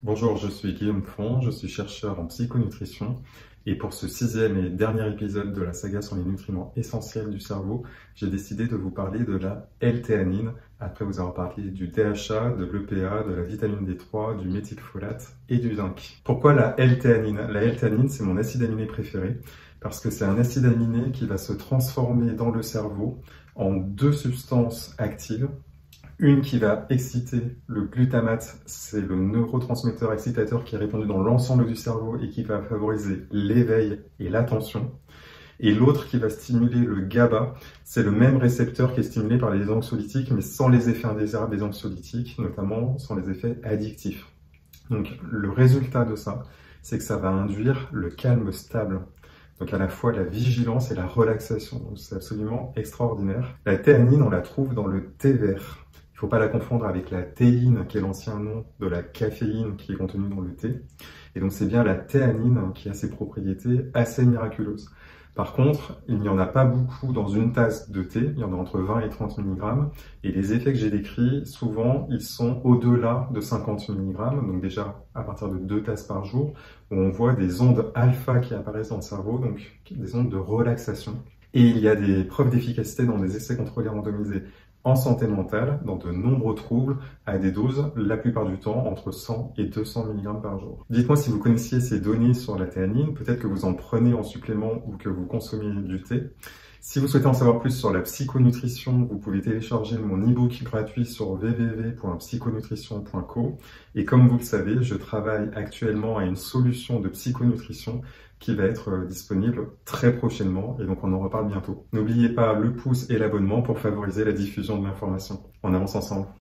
Bonjour, je suis Guillaume Font, je suis chercheur en psychonutrition et pour ce 6e et dernier épisode de la saga sur les nutriments essentiels du cerveau, j'ai décidé de vous parler de la L-théanine, après vous avoir parlé du DHA, de l'EPA, de la vitamine D3, du méthylfolate et du zinc. Pourquoi la L-théanine? La L-théanine, c'est mon acide aminé préféré parce que c'est un acide aminé qui va se transformer dans le cerveau en deux substances actives. Une qui va exciter le glutamate, c'est le neurotransmetteur excitateur qui est répandu dans l'ensemble du cerveau et qui va favoriser l'éveil et l'attention. Et l'autre qui va stimuler le GABA, c'est le même récepteur qui est stimulé par les anxiolytiques, mais sans les effets indésirables des anxiolytiques, notamment sans les effets addictifs. Donc le résultat de ça, c'est que ça va induire le calme stable. Donc à la fois la vigilance et la relaxation. C'est absolument extraordinaire. La théanine, on la trouve dans le thé vert. Il ne faut pas la confondre avec la théine, qui est l'ancien nom de la caféine qui est contenue dans le thé. Et donc c'est bien la théanine qui a ses propriétés assez miraculeuses. Par contre, il n'y en a pas beaucoup dans une tasse de thé, il y en a entre 20 et 30 mg. Et les effets que j'ai décrits, souvent, ils sont au-delà de 50 mg, donc déjà à partir de 2 tasses par jour, où on voit des ondes alpha qui apparaissent dans le cerveau, donc des ondes de relaxation. Et il y a des preuves d'efficacité dans des essais contrôlés randomisés en santé mentale, dans de nombreux troubles, à des doses, la plupart du temps, entre 100 et 200 mg par jour. Dites-moi si vous connaissiez ces données sur la théanine, peut-être que vous en prenez en supplément ou que vous consommez du thé. Si vous souhaitez en savoir plus sur la psychonutrition, vous pouvez télécharger mon e-book gratuit sur www.psychonutrition.co. Et comme vous le savez, je travaille actuellement à une solution de psychonutrition qui va être disponible très prochainement et donc on en reparle bientôt. N'oubliez pas le pouce et l'abonnement pour favoriser la diffusion de l'information. On avance ensemble.